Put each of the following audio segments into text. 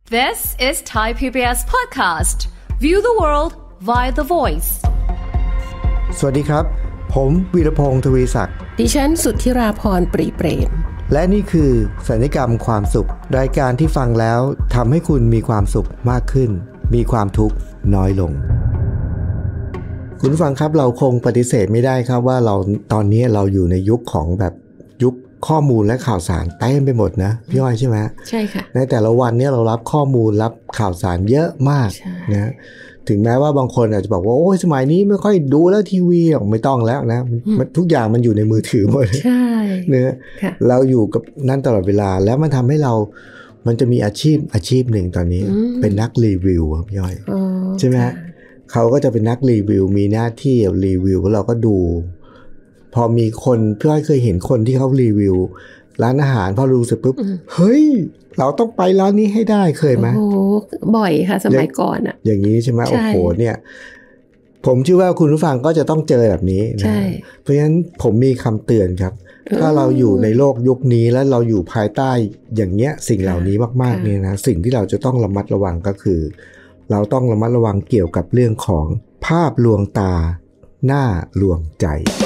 This is Thai PBS podcast. View the world via the voice. สวัสดีครับผมวีรพงษ์ทวีศักดิ์ดิฉันสุทธิราพรปรีเปรมและนี่คือสัญญกรรมความสุขรายการที่ฟังแล้วทำให้คุณมีความสุขมากขึ้นมีความทุกข์น้อยลงคุณฟังครับเราคงปฏิเสธไม่ได้ครับว่าเราตอนนี้เราอยู่ในยุคของแบบยุคข้อมูลและข่าวสารเต็มไปหมดนะพี่อ้อยใช่ไหมใช่ค่ะในแต่ละวันนี้เรารับข้อมูลรับข่าวสารเยอะมากนะถึงแม้ว่าบางคนอาจจะบอกว่าโอ้ยสมัยนี้ไม่ค่อยดูแล้วทีวีไม่ต้องแล้วนะทุกอย่างมันอยู่ในมือถือหมดใช่เนื้อเราอยู่กับนั่นตลอดเวลาแล้วมันทำให้เรามันจะมีอาชีพหนึ่งตอนนี้เป็นนักรีวิวครับพี่อ้อยใช่ไหมเขาก็จะเป็นนักรีวิวมีหน้าที่รีวิวแล้วเราก็ดูพอมีคนพี่อ้อยเคยเห็นคนที่เขารีวิวร้านอาหารพอรู้เสร็จปุ๊บเฮ้ยเราต้องไปร้านนี้ให้ได้เคยไหมโอ้บ่อยค่ะสมัยก่อนอ่ะอย่างนี้ใช่ไหมโอ้โหเนี่ยผมเชื่อว่าคุณผู้ฟังก็จะต้องเจอแบบนี้นะเพราะฉะนั้นผมมีคำเตือนครับถ้าเราอยู่ในโลกยุคนี้แล้วเราอยู่ภายใต้อย่างเงี้ยสิ่งเหล่านี้มากๆเนี่ยนะสิ่งที่เราจะต้องระมัดระวังก็คือเราต้องระมัดระวังเกี่ยวกับเรื่องของภาพลวงตาหน้าลวงใจ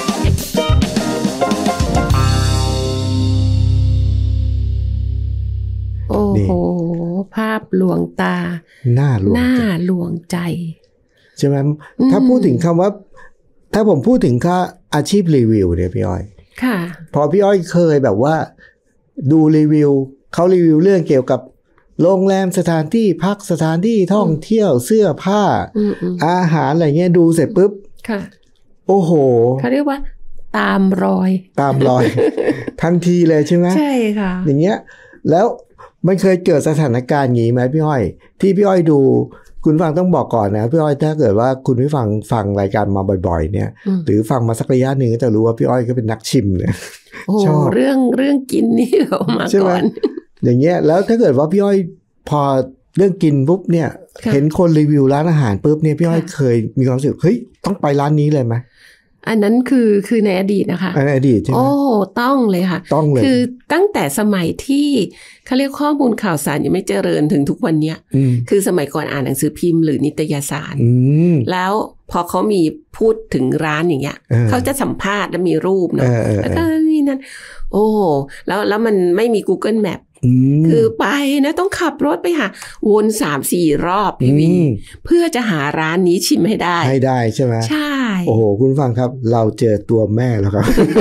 โอ้โหภาพลวงตาหน้าลวงใจใช่ไหมถ้าพูดถึงคำว่าถ้าผมพูดถึงค่าอาชีพรีวิวเนี่ยพี่อ้อยค่ะพอพี่อ้อยเคยแบบว่าดูรีวิวเขารีวิวเรื่องเกี่ยวกับโรงแรมสถานที่พักสถานที่ท่องเที่ยวเสื้อผ้าอาหารอะไรเงี้ยดูเสร็จปุ๊บค่ะโอ้โหเขาเรียกว่าตามรอยทันทีเลยใช่ไหมใช่ค่ะอย่างเงี้ยแล้วมันเคยเกิดสถานการณ์งี้ไหมพี่อ้อยที่พี่อ้อยดูคุณฟังต้องบอกก่อนนะพี่อ้อยถ้าเกิดว่าคุณผู้ฟังรายการมาบ่อยๆเนี่ยหรือฟังมาสักระยะหนึ่งก็จะรู้ว่าพี่อ้อยก็เป็นนักชิมเนี่ยชอบเรื่องกินนี่เรามาก่อนอย่างเงี้ยแล้วถ้าเกิดว่าพี่อ้อยพอเรื่องกินปุ๊บเนี่ยเห็นคนรีวิวร้านอาหารปุ๊บเนี่ยพี่อ้อยเคยมีความรู้สึกเฮ้ยต้องไปร้านนี้เลยไหมอันนั้นคือในอดีตนะคะในอดีตใช่ไหมโอ้ต้องเลยค่ะต้องเลยคือตั้งแต่สมัยที่เขาเรียกข้อมูลข่าวสารยังไม่เจริญถึงทุกวันเนี้ยคือสมัยก่อนอ่านหนังสือพิมพ์หรือนิตยสารแล้วพอเขามีพูดถึงร้านอย่างเงี้ยเขาจะสัมภาษณ์แล้วมีรูปเนาะแล้วก็นี่นั่นโอ้แล้วมันไม่มี Google Mapคือไปนะต้องขับรถไปหาวน 3-4 รอบพี่วีเพื่อจะหาร้านนี้ชิมให้ได้ใช่ไหมใช่โอ้โหคุณฟังครับเราเจอตัวแม่แล้วครับ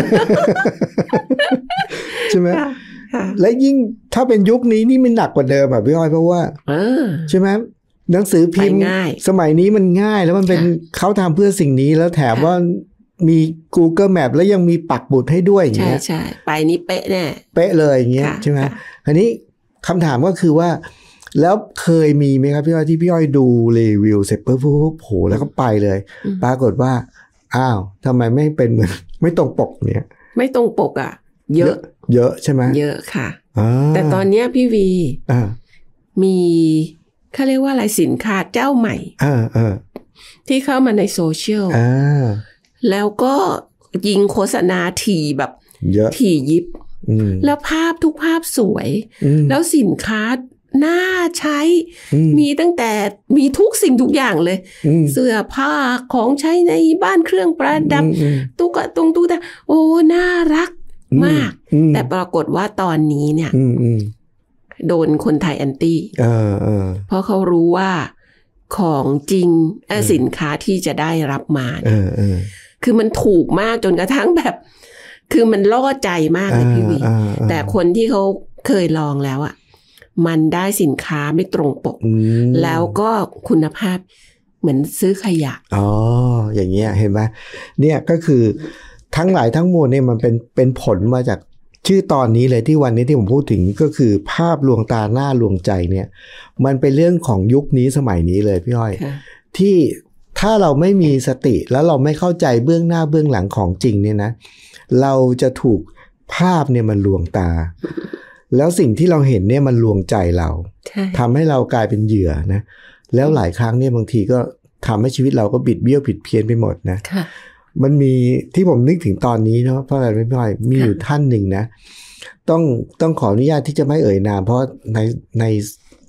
ใช่ไหมและยิ่งถ้าเป็นยุคนี้นี่มันหนักกว่าเดิมอ่ะพี่อ้อยเพราะว่าใช่ไหมหนังสือพิมพ์สมัยนี้มันง่ายแล้วมันเป็นเขาทำเพื่อสิ่งนี้แล้วแถมว่ามี Google Map แล้วยังมีปักหมุดให้ด้วยอย่างเงี้ยใช่ไปนี่เป๊ะแน่เป๊ะเลยอย่างเงี้ยใช่ไหมอันนี้คำถามก็คือว่าแล้วเคยมีไหมครับพี่อ้อยที่พี่อ้อยดูรีวิวเสร็จปุ๊บโหแล้วก็ไปเลยปรากฏว่าอ้าวทำไมไม่เป็นเหมือนไม่ตรงปกเนี่ยไม่ตรงปกอ่ะเยอะใช่ไหมเยอะค่ะแต่ตอนเนี้ยพี่วีมีเขาเรียกว่าอะไรสินค้าเจ้าใหม่ที่เข้ามาในโซเชียลแล้วก็ยิงโฆษณาถี่แบบถี่ยิบแล้วภาพทุกภาพสวยแล้วสินค้าน่าใช้มีตั้งแต่มีทุกสิ่งทุกอย่างเลยเสื้อผ้าของใช้ในบ้านเครื่องประดับตุ๊กตาโอ้น่ารักมากแต่ปรากฏว่าตอนนี้เนี่ยโดนคนไทยแอนตี้เพราะเขารู้ว่าของจริงสินค้าที่จะได้รับมาคือมันถูกมากจนกระทั่งแบบคือมันล่อใจมากเลยพี่วีแต่คนที่เขาเคยลองแล้วอ่ะมันได้สินค้าไม่ตรงปกแล้วก็คุณภาพเหมือนซื้อขยะอย่างเงี้ยเห็นไหมเนี่ยก็คือทั้งหลายทั้งมวลเนี่ยมันเป็นผลมาจากชื่อตอนนี้เลยที่วันนี้ที่ผมพูดถึงก็คือภาพลวงตาหน้าลวงใจเนี่ยมันเป็นเรื่องของยุคนี้สมัยนี้เลยพี่อ้อยที่ถ้าเราไม่มีสติแล้วเราไม่เข้าใจเบื้องหน้าเบื้องหลังของจริงเนี่ยนะเราจะถูกภาพเนี่ยมันลวงตาแล้วสิ่งที่เราเห็นเนี่ยมันลวงใจเราทำให้เรากลายเป็นเหยื่อนะแล้วหลายครั้งเนี่ยบางทีก็ทำให้ชีวิตเราก็บิดเบี้ยวผิดเพี้ยนไปหมดนะมันมีที่ผมนึกถึงตอนนี้เนาะเพราะอะไรไม่พ่อยมีอยู่ท่านหนึ่งนะต้องขออนุญาตที่จะไม่เอ่ยนามเพราะใน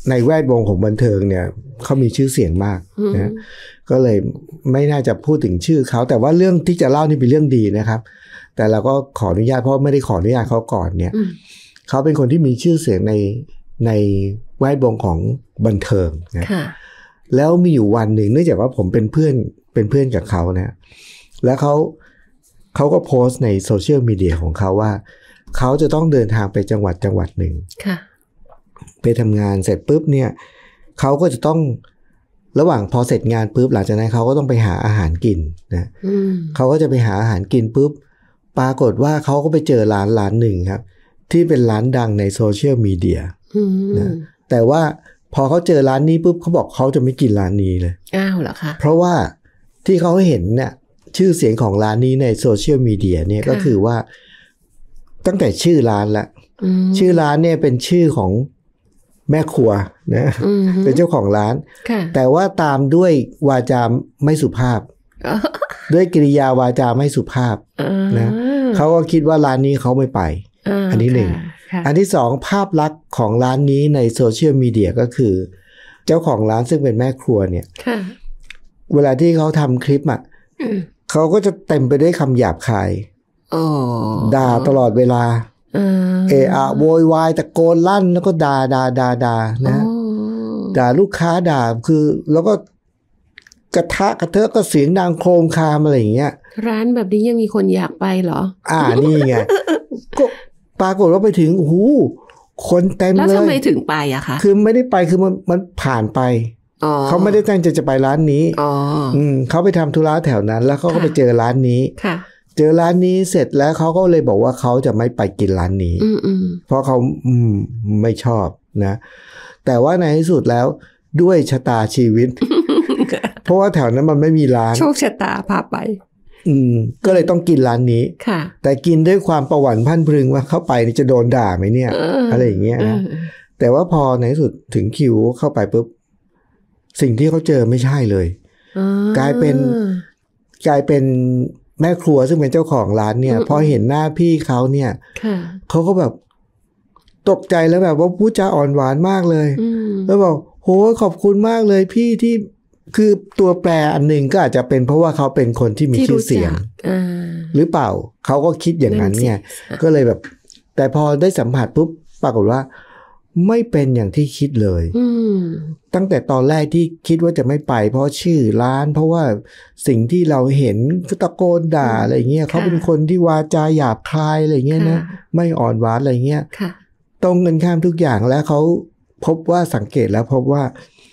ในแวดวงของบันเทิงเนี่ยเขามีชื่อเสียงมากนะก็เลยไม่น่าจะพูดถึงชื่อเขาแต่ว่าเรื่องที่จะเล่านี่เป็นเรื่องดีนะครับแต่เราก็ขออนุญาตเพราะไม่ได้ขออนุญาตเขาก่อนเนี่ยเขาเป็นคนที่มีชื่อเสียงในแวดวงของบันเทิงนะแล้วมีอยู่วันหนึ่งเนื่องจากว่าผมเป็นเพื่อนกับเขานะแล้วเขาก็โพสต์ในโซเชียลมีเดียของเขาว่าเขาจะต้องเดินทางไปจังหวัดหนึ่งไปทำงานเสร็จปุ๊บเนี่ยเขาก็จะต้องระหว่างพอเสร็จงานปุ๊บหลังจากนั้นเขาก็ต้องไปหาอาหารกินนะเขาก็จะไปหาอาหารกินปุ๊บปรากฏว่าเขาก็ไปเจอร้านหนึ่งครับที่เป็นร้านดังในโซเชียลมีเดียนะแต่ว่าพอเขาเจอร้านนี้ปุ๊บเขาบอกเขาจะไม่กินร้านนี้เลยอ้าวเหรอคะเพราะว่าที่เขาเห็นเนี่ยชื่อเสียงของร้านนี้ในโซเชียลมีเดียเนี่ยก็คือว่าตั้งแต่ชื่อร้านละชื่อร้านเนี่ยเป็นชื่อของแม่ครัวนะเป็นเจ้าของร้านแต่ว่าตามด้วยวาจาไม่สุภาพด้วยกิริยาวาจาไม่สุภาพนะเขาก็คิดว่าร้านนี้เขาไม่ไปอันที่หนึ่งอันที่สองภาพลักษณ์ของร้านนี้ในโซเชียลมีเดียก็คือเจ้าของร้านซึ่งเป็นแม่ครัวเนี่ยเวลาที่เขาทำคลิปอ่ะเขาก็จะเต็มไปด้วยคำหยาบคายด่าตลอดเวลาโวยวายตะโกนลั่นแล้วก็ด่านะด่าลูกค้าด่าคือแล้วก็กระเทอะก็เสียงดังโครมคามอะไรอย่างเงี้ยร้านแบบนี้ยังมีคนอยากไปเหรอนี่ไงก็ปรากฏว่าไปถึงโอ้โหคนเต็มเลยแล้วทำไมถึงไปอะคะคือไม่ได้ไปคือมันผ่านไปเขาไม่ได้ตั้งใจจะไปร้านนี้เขาไปทำธุระแถวนั้นแล้วเขาก็ไปเจอร้านนี้เจอร้านนี้เสร็จแล้วเขาก็เลยบอกว่าเขาจะไม่ไปกินร้านนี้เพราะเขาไม่ชอบนะแต่ว่าในที่สุดแล้วด้วยชะตาชีวิต เพราะว่าแถวนั้นมันไม่มีร้านโชคชะตาพาไปก็เลยต้องกินร้านนี้แต่กินด้วยความประหวั่นพันพรึงว่าเข้าไปนี่จะโดนด่าไหมเนี่ยอะไรอย่างเงี้ยนะแต่ว่าพอในที่สุดถึงคิวเข้าไปปุ๊บสิ่งที่เขาเจอไม่ใช่เลยกลายเป็นแม่ครัวซึ่งเป็นเจ้าของร้านเนี่ยพอเห็นหน้าพี่เขาเนี่ยเขาก็แบบตกใจแล้วแบบว่าพูดจาอ่อนหวานมากเลยแล้วบอกโหขอบคุณมากเลยพี่ที่คือตัวแปรอันหนึ่งก็อาจจะเป็นเพราะว่าเขาเป็นคนที่มีชื่อเสียงหรือเปล่าเขาก็คิดอย่างนั้นเนี่ยก็เลยแบบแต่พอได้สัมผัสปุ๊บปรากฏว่าไม่เป็นอย่างที่คิดเลยตั้งแต่ตอนแรกที่คิดว่าจะไม่ไปเพราะชื่อร้านเพราะว่าสิ่งที่เราเห็นตะโกนด่าอะไรเงี้ยเขาเป็นคนที่วาจาหยาบคายอะไรเงี้ยนะไม่อ่อนหวานอะไรเงี้ยตรงกันข้ามทุกอย่างแล้วเขาพบว่าสังเกตแล้วพบว่า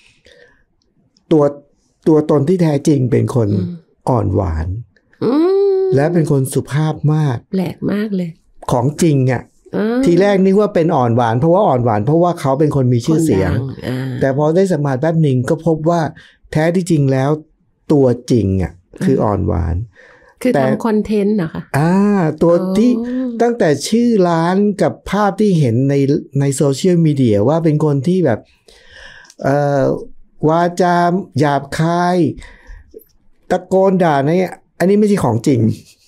ตัวตนที่แท้จริงเป็นคนอ่อนหวานและเป็นคนสุภาพมากแปลกมากเลยของจริงอ่ะทีแรกนึกว่าเป็นอ่อนหวานเพราะว่าอ่อนหวานเพราะว่าเขาเป็นคนมีชื่อเสียงแต่พอได้สัมผัสแป๊บหนึ่งก็พบว่าแท้ที่จริงแล้วตัวจริงอ่ะคืออ่อนหวานคือทำคอนเทนต์เหรอคะตัวที่ตั้งแต่ชื่อร้านกับภาพที่เห็นในโซเชียลมีเดียว่าเป็นคนที่แบบวาจาหยาบคายตะโกนด่าเนี่ยอันนี้ไม่ใช่ของจริง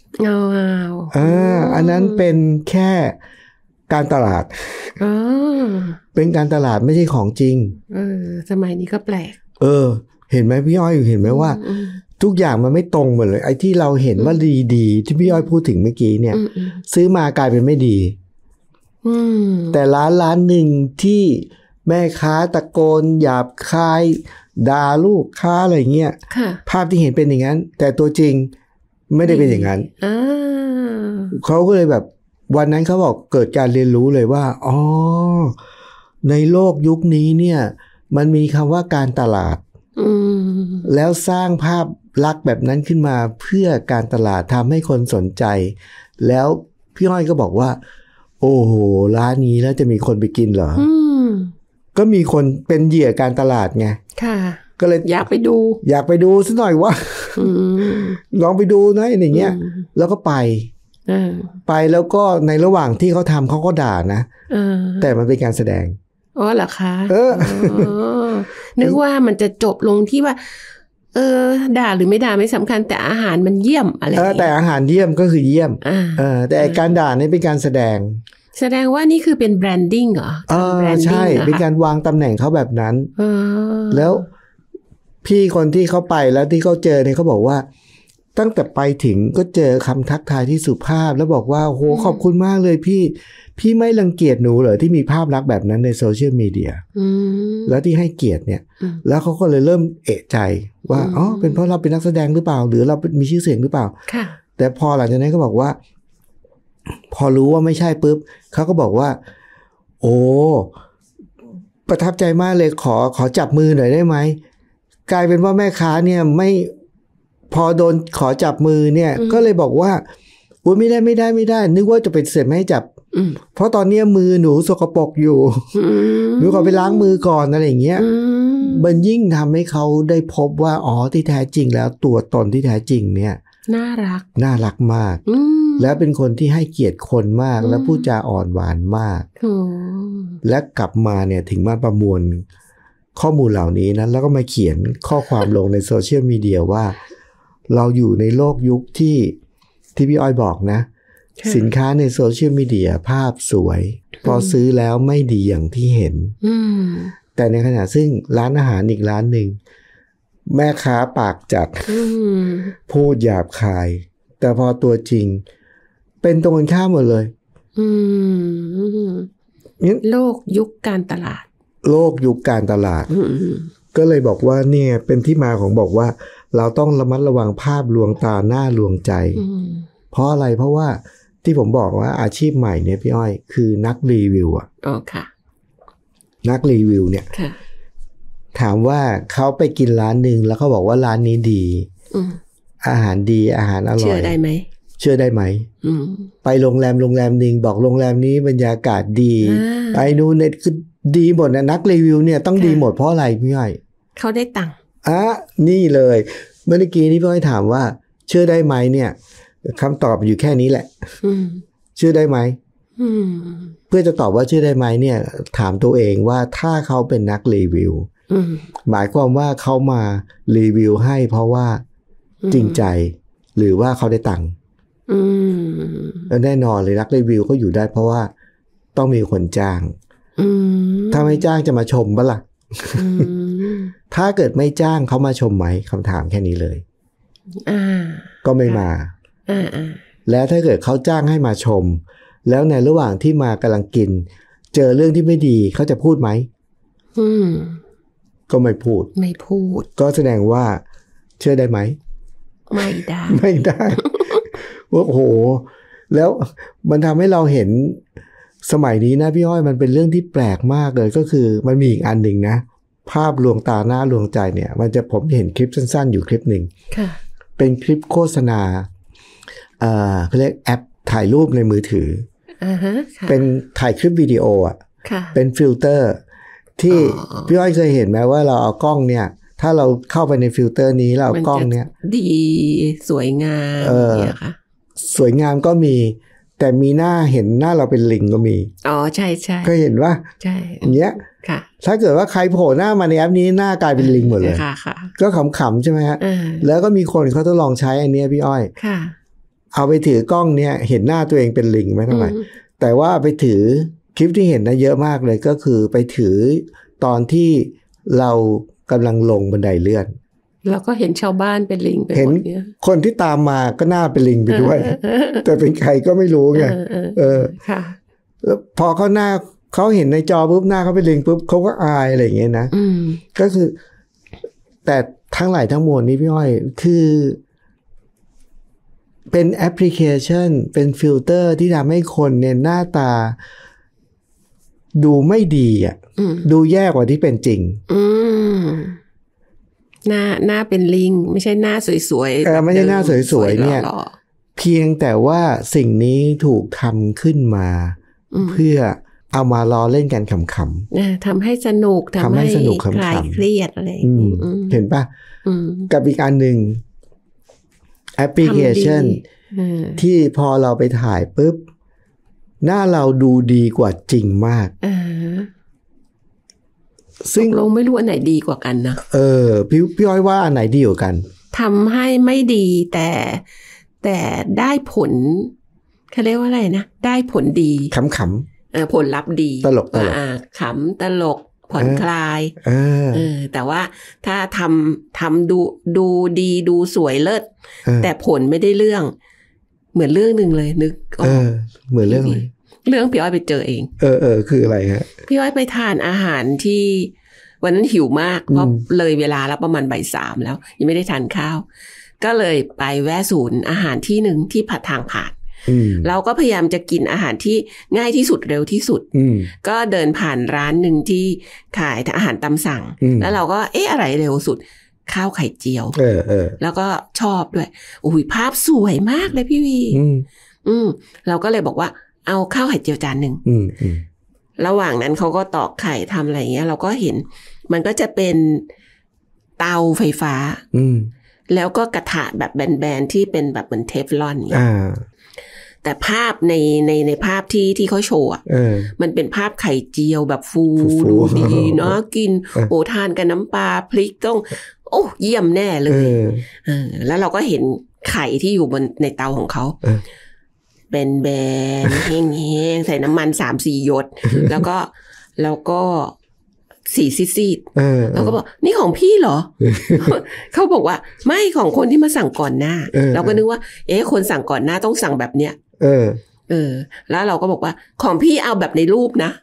อันนั้นเป็นแค่การตลาดเป็นการตลาดไม่ใช่ของจริงสมัยนี้ก็แปลกเห็นไหมพี่อ้อยเห็นไหมว่าทุกอย่างมันไม่ตรงหมดเลยไอ้ที่เราเห็นว่าดีๆที่พี่อ้อยพูดถึงเมื่อกี้เนี่ยซื้อมากลายเป็นไม่ดีแต่ร้านหนึ่งที่แม่ค้าตะโกนหยาบคายด่าลูกค้าอะไรเงี้ยภาพที่เห็นเป็นอย่างนั้นแต่ตัวจริงไม่ได้เป็นอย่างนั้นเขาก็เลยแบบวันนั้นเขาบอกเกิดการเรียนรู้เลยว่าในโลกยุคนี้เนี่ยมันมีคำว่าการตลาดแล้วสร้างภาพลักษณ์แบบนั้นขึ้นมาเพื่อการตลาดทำให้คนสนใจแล้วพี่อ้อยก็บอกว่าโอ้โหร้านนี้แล้วจะมีคนไปกินเหรอก็มีคนเป็นเหยื่อการตลาดไงค่ะก็เลยอยากไปดูสักหน่อยว่าลองไปดูนะอย่างเงี้ยแล้วก็ไปแล้วก็ในระหว่างที่เขาทำเขาก็ด่านะแต่มันเป็นการแสดงเหรอคะนึกว่ามันจะจบลงที่ว่าด่าหรือไม่ด่าไม่สำคัญแต่อาหารมันเยี่ยมอะไรแต่อาหารเยี่ยมก็คือเยี่ยมแต่การด่านี่เป็นการแสดงแสดงว่านี่คือเป็นแบรนดิ้งเหรอใช่เป็นการวางตำแหน่งเขาแบบนั้นแล้วพี่คนที่เขาไปแล้วที่เขาเจอเนี่ยเขาบอกว่าตั้งแต่ไปถึงก็เจอคำทักทายที่สุภาพแล้วบอกว่าโหขอบคุณมากเลยพี่ไม่รังเกียจหนูเหรอที่มีภาพลักษณ์แบบนั้นในโซเชียลมีเดียแล้วที่ให้เกียรติเนี่ยแล้วเขาก็เลยเริ่มเอะใจว่าอ๋อเป็นเพราะเราเป็นนักแสดงหรือเปล่าหรือเรามีชื่อเสียงหรือเปล่าแต่พอหลังจากนั้นก็บอกว่าพอรู้ว่าไม่ใช่ปุ๊บเขาก็บอกว่าโอ้ประทับใจมากเลยขอจับมือหน่อยได้ไหมกลายเป็นว่าแม่ค้าเนี่ยไม่พอโดนขอจับมือเนี่ยก็เลยบอกว่าโอ้ไม่ได้นึกว่าจะเป็นเสร็จไม่ให้จับเพราะตอนนี้มือหนูสกปรกอยู่หนูขอไปล้างมือก่อนอะไรอย่างเงี้ยมันยิ่งทำให้เขาได้พบว่าอ๋อที่แท้จริงแล้วตัวตนที่แท้จริงเนี่ยน่ารักมากและเป็นคนที่ให้เกียรติคนมากและพูดจาอ่อนหวานมากและกลับมาเนี่ยถึงมาประมวลข้อมูลเหล่านี้นะแล้วก็มาเขียนข้อความลงในโซเชียลมีเดียว่าเราอยู่ในโลกยุคที่พี่อ้อยบอกนะสินค้าในโซเชียลมีเดียภาพสวยพอซื้อแล้วไม่ดีอย่างที่เห็นแต่ในขณะซึ่งร้านอาหารอีกร้านหนึ่งแม่ค้าปากจัดพูดหยาบคายแต่พอตัวจริงเป็นตรงกันข้ามหมดเลยโลกยุคการตลาดก็เลยบอกว่าเนี่ยเป็นที่มาของบอกว่าเราต้องระมัดระวังภาพลวงตาหน้าลวงใจเพราะอะไรเพราะว่าที่ผมบอกว่าอาชีพใหม่เนี่ยพี่อ้อยคือนักรีวิวค่ะนักรีวิวเนี่ยถามว่าเขาไปกินร้านนึงแล้วเขาบอกว่าร้านนี้ดีอาหารดีอาหารอร่อยเชื่อได้ไหมไปโรงแรมนึงบอกโรงแรมนี้บรรยากาศดีไปนู่นเนี่ยคือดีหมดนะนักรีวิวเนี่ยต้องดีหมดเพราะอะไรพี่อ้อยเขาได้ตังค์นี่เลยเมื่อกี้นี้พี่อ้อยถามว่าเชื่อได้ไหมเนี่ยคำตอบอยู่แค่นี้แหละเชื่อได้ไหมเพื่อจะตอบว่าเชื่อได้ไหมเนี่ยถามตัวเองว่าถ้าเขาเป็นนักรีวิวหมายความว่าเขามารีวิวให้เพราะว่าจริงใจหรือว่าเขาได้ตังค์แน่นอนเลยนักรีวิวเขาอยู่ได้เพราะว่าต้องมีคนจ้างถ้าไม่จ้างจะมาชมปะล่ะถ้าเกิดไม่จ้างเขามาชมไหมคำถามแค่นี้เลยก็ไม่มาแล้วถ้าเกิดเขาจ้างให้มาชมแล้วในระหว่างที่มากำลังกินเจอเรื่องที่ไม่ดีเขาจะพูดไหมก็ไม่พูดก็แสดงว่าเชื่อได้ไหมไม่ได้โอ้โหแล้วมันทำให้เราเห็นสมัยนี้นะพี่อ้อยมันเป็นเรื่องที่แปลกมากเลยก็คือมันมีอีกอันหนึ่งนะภาพลวงตาหน้าลวงใจเนี่ยมันจะผมเห็นคลิปสั้นๆอยู่คลิปหนึ่งเป็นคลิปโฆษณาเขาเรียกแอปถ่ายรูปในมือถือเป็นถ่ายคลิปวิดีโอเป็นฟิลเตอร์ที่พี่อ้อยเคยเห็นไหมว่าเราเอากล้องเนี่ยถ้าเราเข้าไปในฟิลเตอร์นี้เราเอากล้องเนี่ยดีสวยงามเนี่ยค่ะสวยงามก็มีแต่มีหน้าเห็นหน้าเราเป็นลิงก็มีใช่ใช่เคยเห็นว่าใช่อย่างเงี้ยถ้าเกิดว่าใครโผล่หน้ามาในแอปนี้หน้ากลายเป็นลิงหมดเลยก็ขำๆใช่ไหมฮะแล้วก็มีคนเขาทดลองใช้อันนี้พี่อ้อยเอาไปถือกล้องเนี่ยเห็นหน้าตัวเองเป็นลิงไม่เท่าไหร่แต่ว่าไปถือคลิปที่เห็นนะเยอะมากเลยก็คือไปถือตอนที่เรากำลังลงบันไดเลื่อนเราก็เห็นชาวบ้านเป็นลิงไปหมดเห็นคนที่ตามมาก็หน้าเป็นลิงไปด้วยแต่เป็นใครก็ไม่รู้ไงค่ะแล้วพอเขาเห็นในจอปุ๊บหน้าเขาเป็นลิงปุ๊บเขาก็อายอะไรอย่างเงี้ยนะก็คือแต่ทั้งหลายทั้งมวลนี้พี่อ้อยคือเป็นแอปพลิเคชันเป็นฟิลเตอร์ที่ทำให้คนเนี่ยหน้าตาดูไม่ดีดูแย่กว่าที่เป็นจริงหน้าเป็นลิงไม่ใช่หน้าสวยๆไม่ใช่หน้าสวยๆเนี่ยเพียงแต่ว่าสิ่งนี้ถูกทำขึ้นมาเพื่อเอามาล้อเล่นกันขำๆทำให้สนุกทำให้คลายเครียดอะไรเห็นปะกับอีกอันหนึ่งแอปพลิเคชันที่พอเราไปถ่ายปุ๊บหน้าเราดูดีกว่าจริงมากซึ่งลงไม่รู้อันไหนดีกว่ากันนะพี่อ้อยว่าอันไหนดีกว่ากันทำให้ไม่ดีแต่ได้ผลเขาเรียกว่าอะไรนะได้ผลดีขำผลลัพธ์ดีตลกขำตลกผ่อนคลายแต่ว่าถ้าทำดูดีดูสวยเลิศแต่ผลไม่ได้เรื่องเหมือนเรื่องนึงเลยนึกเหมือนเรื่องพี่อ้อยไปเจอเองคืออะไรฮะพี่อ้อยไปทานอาหารที่วันนั้นหิวมากเพราะเลยเวลาแล้วประมาณบ่าย 3แล้วยังไม่ได้ทานข้าวก็เลยไปแวะศูนย์อาหารที่หนึ่งที่ทางผ่านเราก็พยายามจะกินอาหารที่ง่ายที่สุดเร็วที่สุดก็เดินผ่านร้านหนึ่งที่ขายอาหารตามสั่งแล้วเราก็อะไรเร็วสุดข้าวไข่เจียวแล้วก็ชอบด้วยโอ้ยภาพสวยมากเลยพี่วีเราก็เลยบอกว่าเอาข้าวไข่เจียวจานหนึ่งระหว่างนั้นเขาก็ตอกไข่ทำอะไรเงี้ยเราก็เห็นมันก็จะเป็นเตาไฟฟ้าแล้วก็กระทะแบบแบนๆที่เป็นแบบเหมือนเทฟลอนเนี่ยแต่ภาพในภาพที่เขาโชว์มันเป็นภาพไข่เจียวแบบฟูดูดีเนาะกินทานกับน้ำปลาพริกต้องเยี่ยมแน่เลยแล้วเราก็เห็นไข่ที่อยู่บนในเตาของเขาเป็นแบนแห้งๆใส่น้ำมัน 3-4 หยดแล้วก็สีซีดๆเราก็บอกนี่ของพี่เหรอ เขาบอกว่าไม่ของคนที่มาสั่งก่อนหน้าเราก็นึกว่าคนสั่งก่อนหน้าต้องสั่งแบบเนี้ยแล้วเราก็บอกว่าของพี่เอาแบบในรูปนะ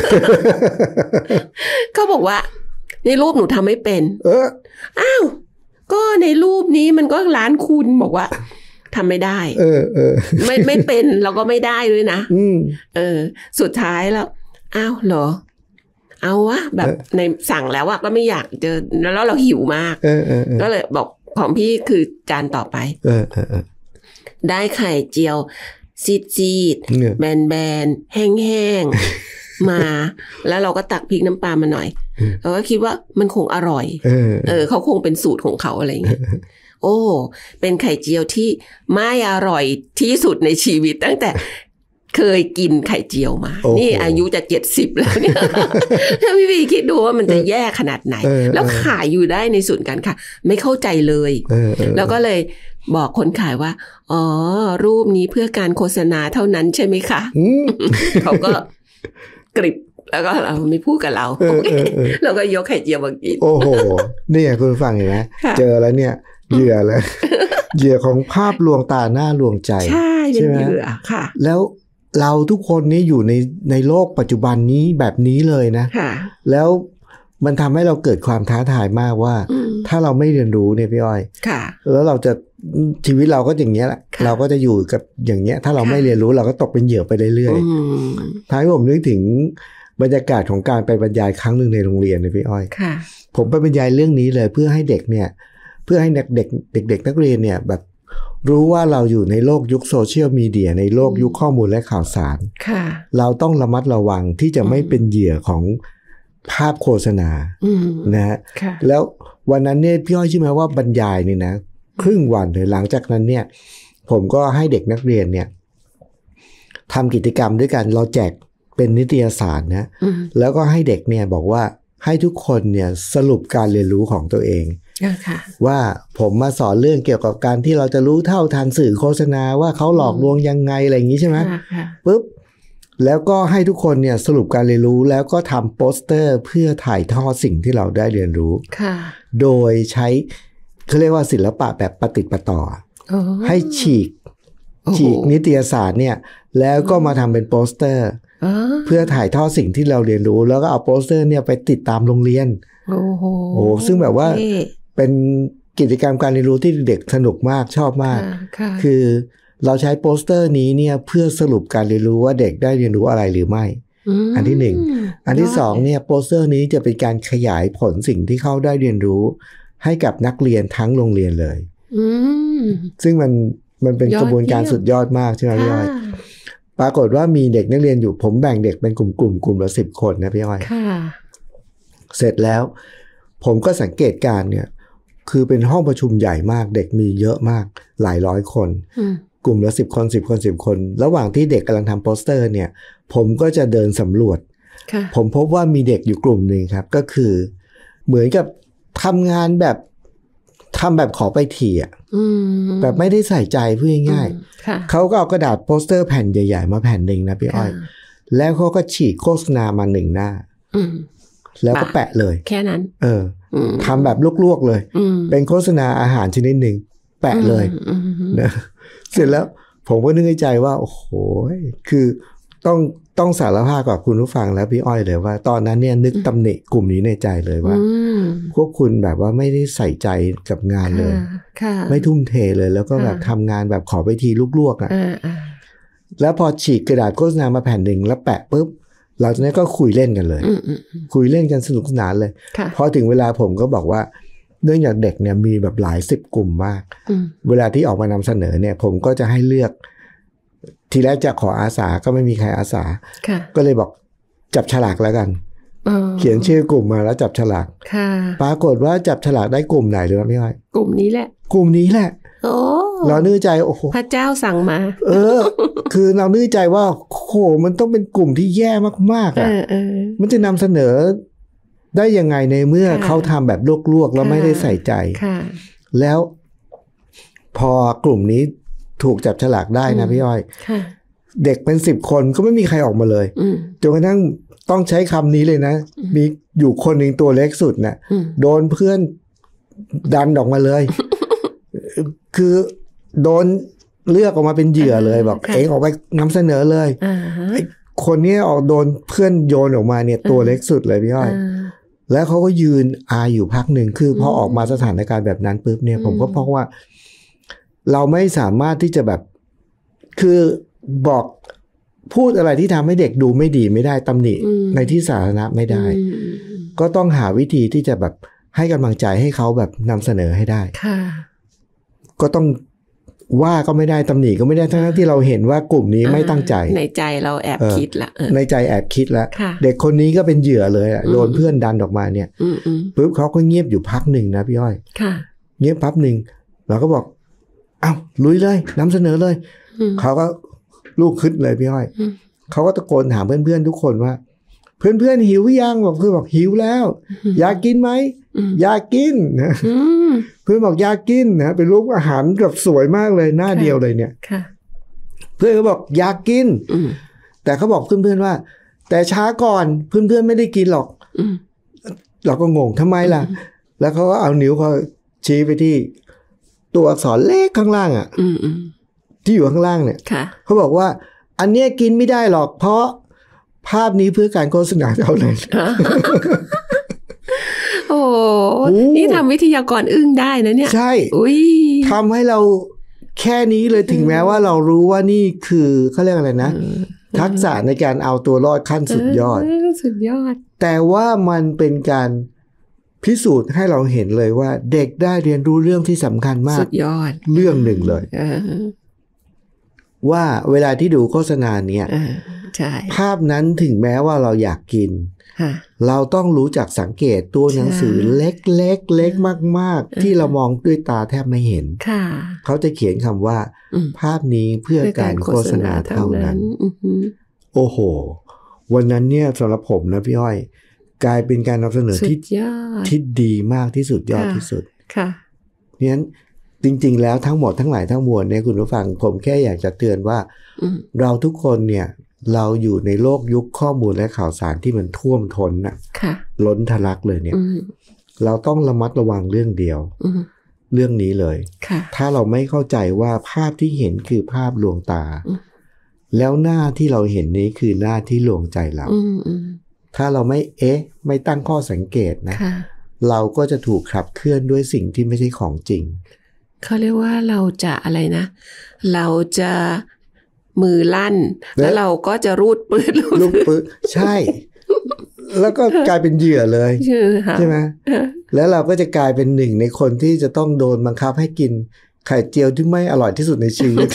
เขาบอกว่าในรูปหนูทำไม่เป็นอ้าวก็ในรูปนี้มันก็ร้านคุณบอกว่าทำไม่ได้ไม่เป็นเราก็ไม่ได้ด้วยนะสุดท้ายแล้วอ้าวเหรอเอาวะแบบในสั่งแล้วอะก็ไม่อยากเจอแล้วเราหิวมากก็เลยบอกของพี่คือจานต่อไปได้ไข่เจียวซีดแบนแห้งๆมาแล้วเราก็ตักพริกน้ำปลามาหน่อยเราก็คิดว่ามันคงอร่อยเขาคงเป็นสูตรของเขาอะไรอย่างเงี้ยเป็นไข่เจียวที่ไม่อร่อยที่สุดในชีวิตตั้งแต่เคยกินไข่เจียวมานี่อายุจะ70แล้วเนี่ยถ้าพี่วีคิดดูว่ามันจะแย่ขนาดไหนแล้วขายอยู่ได้ในศูนย์การค้าไม่เข้าใจเลยแล้วก็เลยบอกคนขายว่ารูปนี้เพื่อการโฆษณาเท่านั้นใช่ไหมคะเขาก็กริบแล้วก็เราไม่พูดกับเราเราก็ยกไข่เจียวมากินโอ้โหนี่คุณฟังเห็นไหมเจอแล้วเนี่ยเหยื่อเลยเหยื่อของภาพลวงตาหน้าลวงใจใช่เป็นเหยื่อค่ะแล้วเราทุกคนนี้อยู่ในโลกปัจจุบันนี้แบบนี้เลยนะแล้วมันทำให้เราเกิดความท้าทายมากว่าถ้าเราไม่เรียนรู้เนี่ยพี่อ้อยแล้วเราจะชีวิตเราก็อย่างเงี้ยแหละเราก็จะอยู่กับอย่างเงี้ยถ้าเราไม่เรียนรู้เราก็ตกเป็นเหยื่อไปเรื่อยๆท้ายผมนึกถึงบรรยากาศของการไปบรรยายครั้งหนึ่งในโรงเรียนเลยพี่อ้อยผมไปบรรยายเรื่องนี้เลยเพื่อให้เด็กเนี่ยเพื่อให้เด็กนักเรียนเนี่ยแบบรู้ว่าเราอยู่ในโลกยุคโซเชียลมีเดียในโลกยุคข้อมูลและข่าวสารเราต้องระมัดระวังที่จะไม่เป็นเหยื่อของภาพโฆษณานะฮะแล้ววันนั้นเนี่ยพี่อ้อยใช่ไหมว่าบรรยายเนี่ยนะครึ่งวันเลยหลังจากนั้นเนี่ยผมก็ให้เด็กนักเรียนเนี่ยทำกิจกรรมด้วยกันเราแจกเป็นนิตยสารนะแล้วก็ให้เด็กเนี่ยบอกว่าให้ทุกคนเนี่ยสรุปการเรียนรู้ของตัวเองว่าผมมาสอนเรื่องเกี่ยวกับการที่เราจะรู้เท่าทันสื่อโฆษณาว่าเขาหลอกลวงยังไงอะไรอย่างนี้ใช่ไหมปุ๊บแล้วก็ให้ทุกคนเนี่ยสรุปการเรียนรู้แล้วก็ทำโปสเตอร์เพื่อถ่ายทอดสิ่งที่เราได้เรียนรู้โดยใช้เขาเรียกว่าศิลปะแบบประติดประต่อให้ฉีกนิตยสารเนี่ยแล้วก็มาทำเป็นโปสเตอร์เพื่อถ่ายทอดสิ่งที่เราเรียนรู้แล้วก็เอาโปสเตอร์เนี่ยไปติดตามโรงเรียนโอ้ซึ่งแบบว่าเป็นกิจกรรมการเรียนรู้ที่เด็กสนุกมากชอบมากคือเราใช้โปสเตอร์นี้เนี่ยเพื่อสรุปการเรียนรู้ว่าเด็กได้เรียนรู้อะไรหรือไม่อันที่หนึ่งอันที่สองเนี่ยโปสเตอร์นี้จะเป็นการขยายผลสิ่งที่เขาได้เรียนรู้ให้กับนักเรียนทั้งโรงเรียนเลยซึ่งมันเป็นกระบวนการสุดยอดมากใช่ไหมพี่อ้อยปรากฏว่ามีเด็กนักเรียนอยู่ผมแบ่งเด็กเป็นกลุ่มละ10 คนนะพี่อ้อยเสร็จแล้วผมก็สังเกตการเนี่ยคือเป็นห้องประชุมใหญ่มากเด็กมีเยอะมากหลายร้อยคนกลุ่มละ10 คน10 คนระหว่างที่เด็กกำลังทำโปสเตอร์เนี่ยผมก็จะเดินสำรวจผมพบว่ามีเด็กอยู่กลุ่มหนึ่งครับก็คือเหมือนกับทำงานแบบทำแบบขอไปทีอ่ะแบบไม่ได้ใส่ใจพูดง่ายๆเขาก็เอากระดาษโปสเตอร์แผ่นใหญ่ๆมาแผ่นหนึ่งนะพี่อ้อยแล้วเขาก็ฉีกโฆษณามา1 หน้าแล้วก็แปะเลยแค่นั้นทำแบบลวกๆเลยเป็นโฆษณาอาหารชนิดหนึ่งแปะเลยนะเสร็จแล้วผมก็นึกในใจว่าโอ้โหคือต้องสารภาพกับคุณผู้ฟังแล้วพี่อ้อยเลยว่าตอนนั้นเนี่ยนึกตำหนิกลุ่มนี้ในใจเลยว่าพวกคุณแบบว่าไม่ได้ใส่ใจกับงานเลยไม่ทุ่มเทเลยแล้วก็แบบทำงานแบบขอไปทีลวกๆอ่ะแล้วพอฉีกกระดาษโฆษณามาแผ่นหนึ่งแล้วแปะปุ๊บหลังจากนั้นก็คุยเล่นกันเลยคุยเล่นกันสนุกสนานเลยพอถึงเวลาผมก็บอกว่าเนื่องจากเด็กเนี่ยมีแบบหลาย10 กลุ่มมากเวลาที่ออกมานำเสนอเนี่ยผมก็จะให้เลือกทีแรกจะขออาสาก็ไม่มีใครอาสาก็เลยบอกจับฉลากแล้วกันเขียนชื่อกลุ่มมาแล้วจับฉลากปรากฏว่าจับฉลากได้กลุ่มไหนเลยพี่อ้อยกลุ่มนี้แหละกลุ่มนี้แหละเรานึกใจโอ้โหพระเจ้าสั่งมาคือเรานึกใจว่าโอ้โหมันต้องเป็นกลุ่มที่แย่มากๆอ่ะมันจะนำเสนอได้ยังไงในเมื่อเขาทำแบบลวกๆแล้วไม่ได้ใส่ใจแล้วพอกลุ่มนี้ถูกจับฉลากได้นะพี่อ้อยเด็กเป็น10 คนก็ไม่มีใครออกมาเลยจนกระทั่งต้องใช้คำนี้เลยนะมีอยู่คนหนึ่งตัวเล็กสุดน่ะโดนเพื่อนดันออกมาเลยคือโดนเลือกออกมาเป็นเหยื่อเลยบอกเองออกไปนำเสนอเลยคนนี้ออกโดนเพื่อนโยนออกมาเนี่ยตัวเล็กสุดเลยพี่อ้อยแล้วเขาก็ยืนอายอยู่พักหนึ่งคือพอออกมาสถานการณ์แบบนั้นปุ๊บเนี่ยผมก็เพราะว่าเราไม่สามารถที่จะแบบคือบอกพูดอะไรที่ทำให้เด็กดูไม่ดีไม่ได้ตำหนิในที่สาธารณะไม่ได้ก็ต้องหาวิธีที่จะแบบให้กำลังใจให้เขาแบบนำเสนอให้ได้ก็ต้องว่าก็ไม่ได้ตำหนิก็ไม่ได้ทั้งที่เราเห็นว่ากลุ่มนี้ไม่ตั้งใจในใจเราแอบคิดละในใจแอบคิดแล้วเด็กคนนี้ก็เป็นเหยื่อเลยโดนเพื่อนดันออกมาเนี่ยปุ๊บเขาก็เงียบอยู่พักหนึ่งนะพี่อ้อยเงียบพักหนึ่งเราก็บอกอ้าวลุยเลยนำเสนอเลยเขาก็ลูกขึ้นเลยพี่อ้อยเขาก็ตะโกนถามเพื่อนๆทุกคนว่าเพื่อนๆหิวยังบอกเพื่อนบอกหิวแล้วอยากกินไหมอยากกินนะเพื่อนบอกอยากกินนะเป็นรูปอาหารแบบสวยมากเลยหน้าเดียวเลยเนี่ยเพื่อนก็บอกอยากกินแต่เขาบอกเพื่อนๆว่าแต่ช้าก่อนเพื่อนๆไม่ได้กินหรอกเราก็งงทำไมล่ะแล้วเขาก็เอานิ้วเขาชี้ไปที่ตัวอักษรเล็กข้างล่างอ่ะที่อยู่ข้างล่างเนี่ยเขาบอกว่าอันเนี้ยกินไม่ได้หรอกเพราะภาพนี้เพื่อการโฆษณาเท่านั้นโอ้นี่ทำวิทยากรอึ้งได้นะเนี่ยใช่ทำให้เราแค่นี้เลยถึงแม้ว่าเรารู้ว่านี่คือเขาเรียกอะไรนะทักษะในการเอาตัวรอดขั้นสุดยอดแต่ว่ามันเป็นการพิสูจน์ให้เราเห็นเลยว่าเด็กได้เรียนรู้เรื่องที่สำคัญมากสุดยอดเรื่องหนึ่งเลยว่าเวลาที่ดูโฆษณาเนี่ยภาพนั้นถึงแม้ว่าเราอยากกินเราต้องรู้จักสังเกตตัวหนังสือเล็กๆเล็กมากๆที่เรามองด้วยตาแทบไม่เห็นเขาจะเขียนคำว่าภาพนี้เพื่อการโฆษณาเท่านั้นโอ้โหวันนั้นเนี่ยสำหรับผมนะพี่อ้อยกลายเป็นการนำเสนอที่ดีมากที่สุดยอดที่สุดเพราะฉะนั้นจริงๆแล้วทั้งหมดทั้งหลายทั้งมวลเนี่ยคุณผู้ฟังผมแค่อยากจะเตือนว่าเราทุกคนเนี่ยเราอยู่ในโลกยุคข้อมูลและข่าวสารที่มันท่วมท้นน่ะล้นทะลักเลยเนี่ยเราต้องระมัดระวังเรื่องเดียวเรื่องนี้เลยถ้าเราไม่เข้าใจว่าภาพที่เห็นคือภาพลวงตาแล้วหน้าที่เราเห็นนี้คือหน้าที่ลวงใจเราถ้าเราไม่ตั้งข้อสังเกตนะเราก็จะถูกขับเคลื่อนด้วยสิ่งที่ไม่ใช่ของจริงเขาเรียกว่าเราจะอะไรนะเราจะมือลั่นแล้วเราก็จะรูดปืนใช่แล้วก็กลายเป็นเหยื่อเลยใช่ไหมแล้วเราก็จะกลายเป็นหนึ่งในคนที่จะต้องโดนบังคับให้กินไข่เจียวที่ไม่อร่อยที่สุดในชีวิต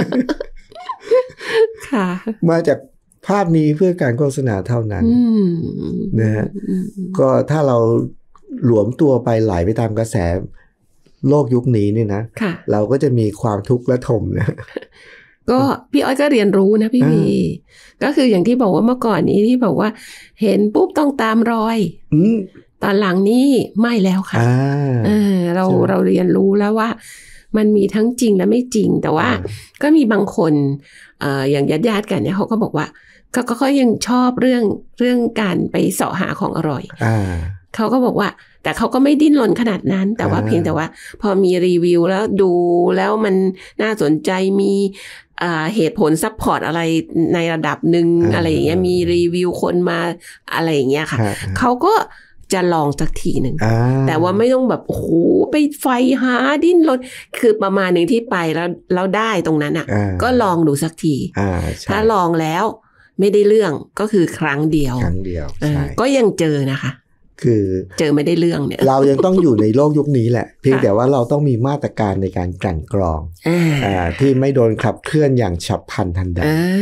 มาจากภาพนี้เพื่อการโฆษณาเท่านั้นนะฮะก็ถ้าเราหลวมตัวไปไหลไปตามกระแสโลกยุคนี้นี่นะเราก็จะมีความทุกข์และทมนะก็พี่อ้อยก็เรียนรู้นะพี่วีก็คืออย่างที่บอกว่าเมื่อก่อนนี้ที่บอกว่าเห็นปุ๊บต้องตามรอยตอนหลังนี่ไม่แล้วค่ะเราเรียนรู้แล้วว่ามันมีทั้งจริงและไม่จริงแต่ว่าก็มีบางคนอย่างญาติกันเนี่ยเขาก็บอกว่าเขายังชอบเรื่องการไปเสาะหาของอร่อยเขาก็บอกว่าแต่เขาก็ไม่ดิ้นรนขนาดนั้นแต่ว่าเพียงแต่ว่าพอมีรีวิวแล้วดูแล้วมันน่าสนใจมีเหตุผลซัพพอร์ตอะไรในระดับหนึ่งอะไรอย่างเงี้ยมีรีวิวคนมาอะไรอย่างเงี้ยค่ะเขาก็จะลองสักทีหนึ่งแต่ว่าไม่ต้องแบบโอ้โหไปไฟหาดิ้นรนคือประมาณหนึ่งที่ไปแล้วได้ตรงนั้นอ่ะก็ลองดูสักทีถ้าลองแล้วไม่ได้เรื่องก็คือครั้งเดียวก็ยังเจอนะคะคือเจอไม่ได้เรื่องเนี่ยเรายังต้องอยู่ในโลกยุคนี้แหละเพียงแต่ว่าเราต้องมีมาตรการในการกลั่นกรองที่ไม่โดนขับเคลื่อนอย่างฉับพลันทันใด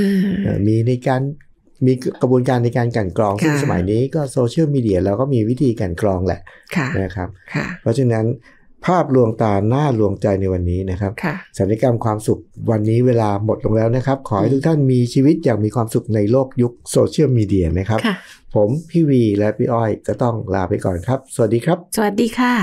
มีกระบวนการในการกลั่นกรองซึ่งสมัยนี้ก็โซเชียลมีเดียเราก็มีวิธีกลั่นกรองแหละนะครับเพราะฉะนั้นภาพลวงตาหน้าลวงใจในวันนี้นะครับสัญญกรรมความสุขวันนี้เวลาหมดลงแล้วนะครับขอให้ทุกท่านมีชีวิตอย่างมีความสุขในโลกยุคโซเชียลมีเดียนะครับผมพี่วีและพี่อ้อยก็ต้องลาไปก่อนครับสวัสดีครับสวัสดีค่ะ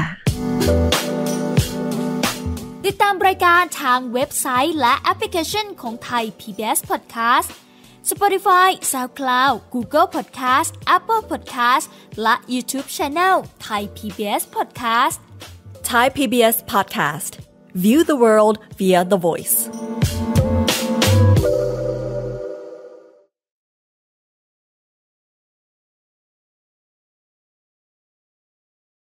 ติดตามรายการทางเว็บไซต์และแอปพลิเคชันของไทย PBS Podcast Spotify, SoundCloud, Google Podcast, Apple Podcast และ YouTube Channel Thai PBS Podcast Thai PBS Podcast View the world via the voice